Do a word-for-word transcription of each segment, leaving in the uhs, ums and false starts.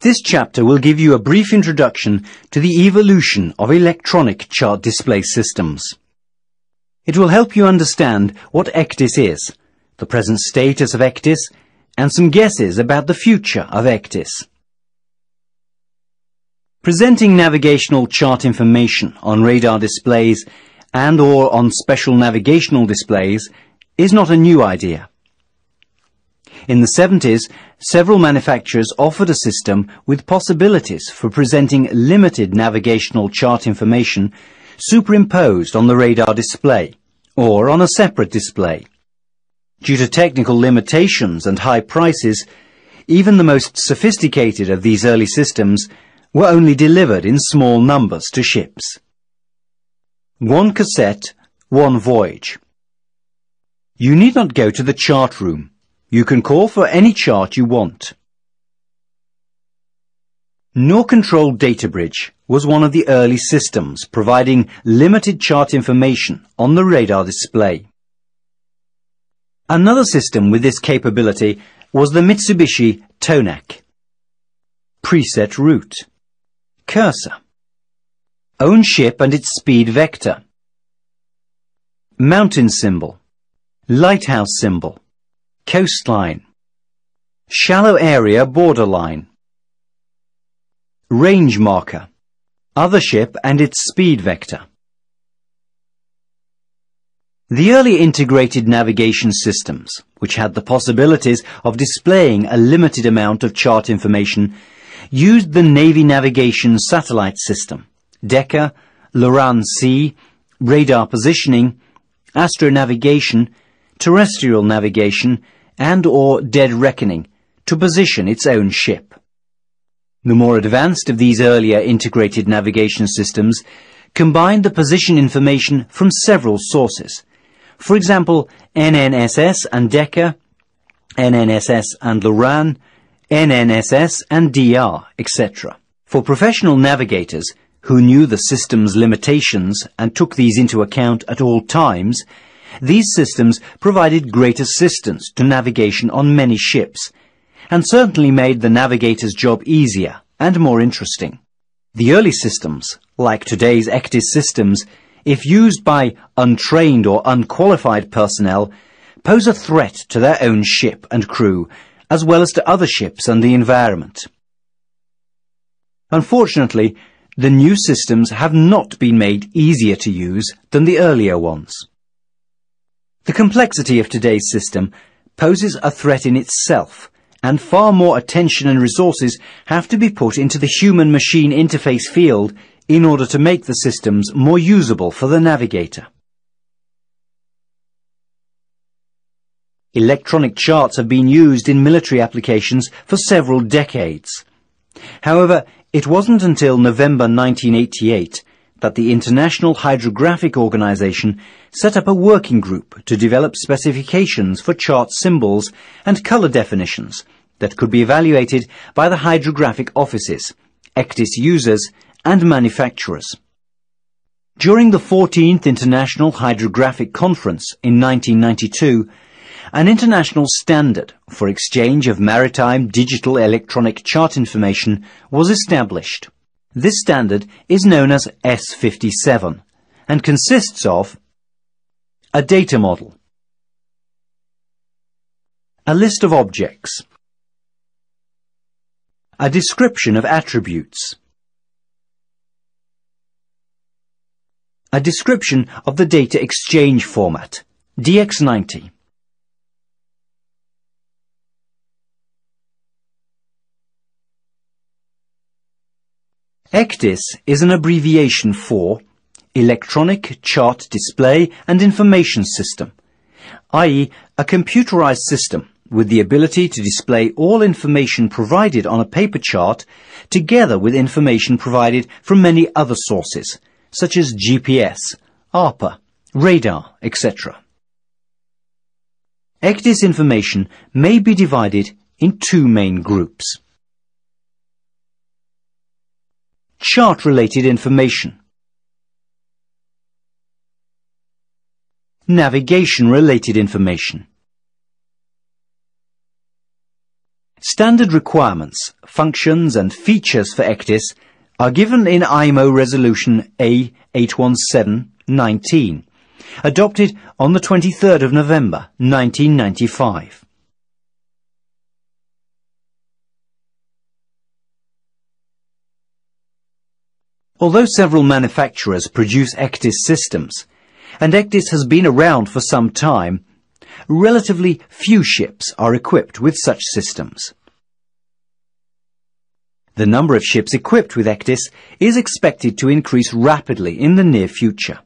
This chapter will give you a brief introduction to the evolution of electronic chart display systems. It will help you understand what E C D I S is, the present status of E C D I S, and some guesses about the future of E C D I S. Presenting navigational chart information on radar displays and or on special navigational displays is not a new idea. In the seventies, several manufacturers offered a system with possibilities for presenting limited navigational chart information superimposed on the radar display or on a separate display. Due to technical limitations and high prices, even the most sophisticated of these early systems were only delivered in small numbers to ships. One cassette, one voyage. You need not go to the chart room. You can call for any chart you want. Nor-control data bridge was one of the early systems providing limited chart information on the radar display. Another system with this capability was the Mitsubishi Tonac. Preset route. Cursor. Own ship and its speed vector. Mountain symbol. Lighthouse symbol. Coastline. Shallow area borderline. Range marker. Other ship and its speed vector. The early integrated navigation systems, which had the possibilities of displaying a limited amount of chart information, used the Navy navigation satellite system, Decca, Loran C, radar positioning, astronavigation, terrestrial navigation, and or dead reckoning to position its own ship. The more advanced of these earlier integrated navigation systems combined the position information from several sources. For example, N N S S and Decca, N N S S and Loran, N N S S and D R, et cetera. For professional navigators who knew the system's limitations and took these into account at all times, these systems provided great assistance to navigation on many ships, and certainly made the navigator's job easier and more interesting. The early systems, like today's E C D I S systems, if used by untrained or unqualified personnel, pose a threat to their own ship and crew, as well as to other ships and the environment. Unfortunately, the new systems have not been made easier to use than the earlier ones. The complexity of today's system poses a threat in itself, and far more attention and resources have to be put into the human-machine interface field in order to make the systems more usable for the navigator. Electronic charts have been used in military applications for several decades. However, it wasn't until November nineteen eighty-eight that the International Hydrographic Organization set up a working group to develop specifications for chart symbols and color definitions that could be evaluated by the hydrographic offices, E C D I S users, and manufacturers. During the fourteenth International Hydrographic Conference in nineteen ninety-two, an international standard for exchange of maritime digital electronic chart information was established. This standard is known as S fifty-seven and consists of a data model, a list of objects, a description of attributes, a description of the data exchange format, D X ninety, E C D I S is an abbreviation for Electronic Chart Display and Information System, that is a computerized system with the ability to display all information provided on a paper chart together with information provided from many other sources, such as G P S, A R P A, radar, et cetera. E C D I S information may be divided in two main groups. Chart-related information, navigation-related information. Standard requirements, functions and features for E C D I S are given in I M O Resolution A eight one seven nineteen, adopted on the twenty-third of November nineteen ninety-five. Although several manufacturers produce E C D I S systems, and E C D I S has been around for some time, relatively few ships are equipped with such systems. The number of ships equipped with E C D I S is expected to increase rapidly in the near future.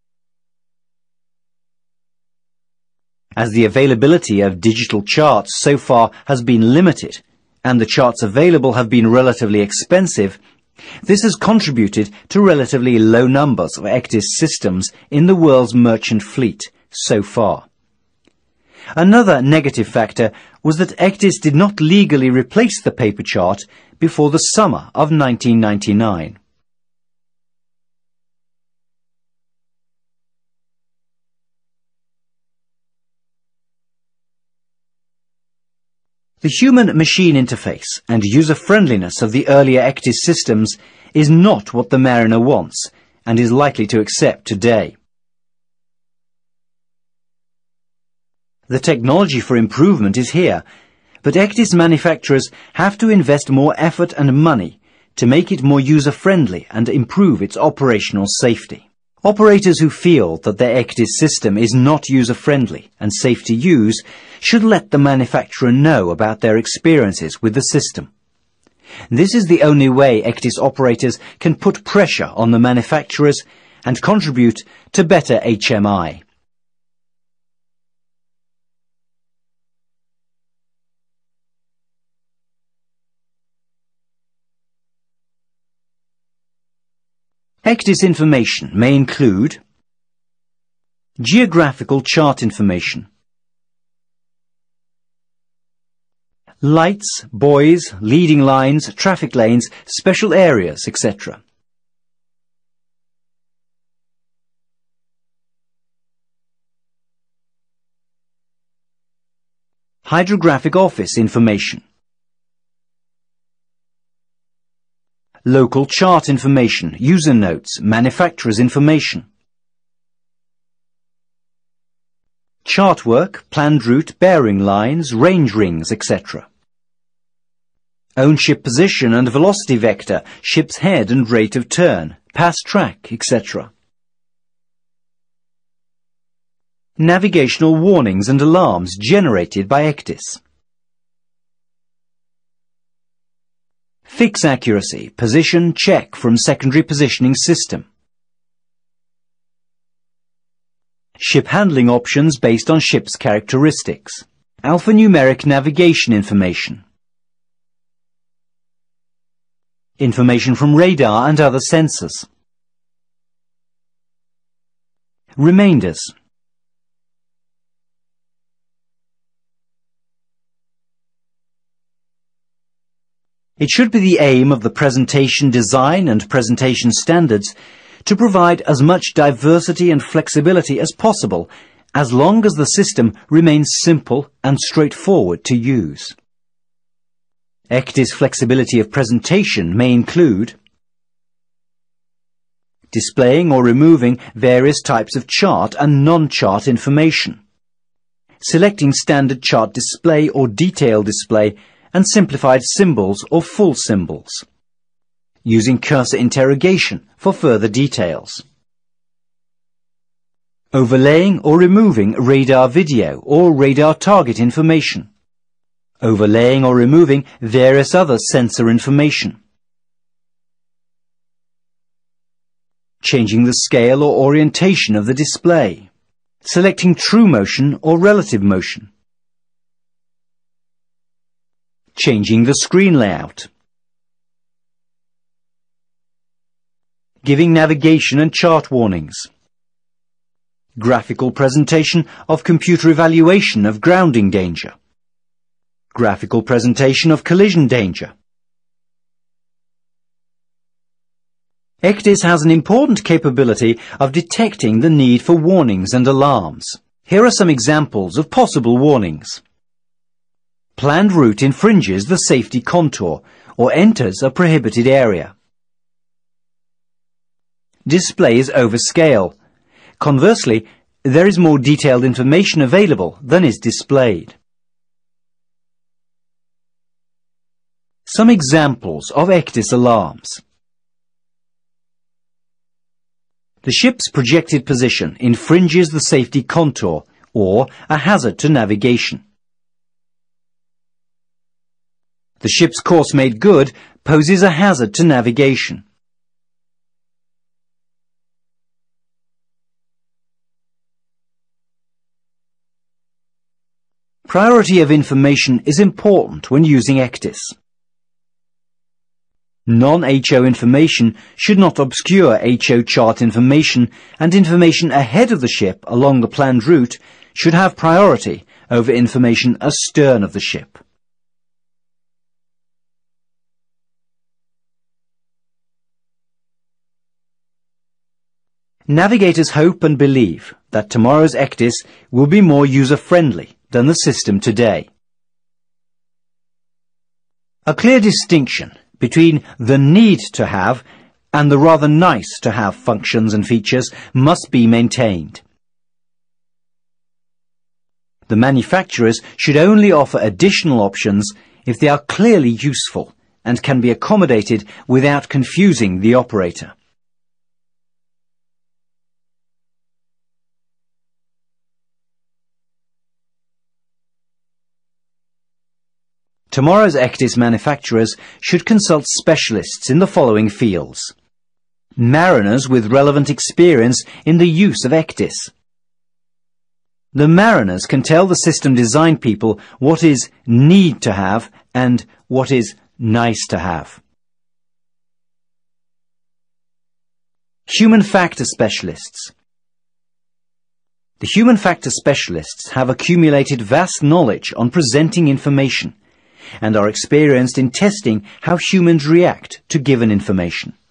As the availability of digital charts so far has been limited, and the charts available have been relatively expensive, this has contributed to relatively low numbers of E C D I S systems in the world's merchant fleet so far. Another negative factor was that E C D I S did not legally replace the paper chart before the summer of nineteen ninety-nine. The human-machine interface and user-friendliness of the earlier E C D I S systems is not what the mariner wants and is likely to accept today. The technology for improvement is here, but E C D I S manufacturers have to invest more effort and money to make it more user-friendly and improve its operational safety. Operators who feel that their E C D I S system is not user-friendly and safe to use should let the manufacturer know about their experiences with the system. This is the only way E C D I S operators can put pressure on the manufacturers and contribute to better H M I. E C D I S information may include geographical chart information, lights, buoys, leading lines, traffic lanes, special areas, et cetera. Hydrographic office information, local chart information, user notes, manufacturer's information, chart work, planned route, bearing lines, range rings, et cetera. Own ship position and velocity vector, ship's head and rate of turn, past track, et cetera. Navigational warnings and alarms generated by E C D I S. Fix accuracy, position check from secondary positioning system. Ship handling options based on ship's characteristics. Alphanumeric navigation information. Information from radar and other sensors. Remainders. It should be the aim of the presentation design and presentation standards to provide as much diversity and flexibility as possible, as long as the system remains simple and straightforward to use. E C D I S flexibility of presentation may include displaying or removing various types of chart and non-chart information, selecting standard chart display or detail display and simplified symbols or full symbols, using cursor interrogation for further details, overlaying or removing radar video or radar target information, overlaying or removing various other sensor information, changing the scale or orientation of the display, selecting true motion or relative motion, changing the screen layout, giving navigation and chart warnings, graphical presentation of computer evaluation of grounding danger, graphical presentation of collision danger. E C D I S has an important capability of detecting the need for warnings and alarms. Here are some examples of possible warnings. Planned route infringes the safety contour or enters a prohibited area. Display is overscale. Conversely, there is more detailed information available than is displayed. Some examples of E C D I S alarms. The ship's projected position infringes the safety contour or a hazard to navigation. The ship's course made good poses a hazard to navigation. Priority of information is important when using E C D I S. Non-H O information should not obscure H O chart information, and information ahead of the ship along the planned route should have priority over information astern of the ship. Navigators hope and believe that tomorrow's E C D I S will be more user-friendly than the system today. A clear distinction between the need to have and the rather nice to have functions and features must be maintained. The manufacturers should only offer additional options if they are clearly useful and can be accommodated without confusing the operator. Tomorrow's E C D I S manufacturers should consult specialists in the following fields. Mariners with relevant experience in the use of E C D I S. The mariners can tell the system design people what is need to have and what is nice to have. Human factor specialists. The human factor specialists have accumulated vast knowledge on presenting information and are experienced in testing how humans react to given information.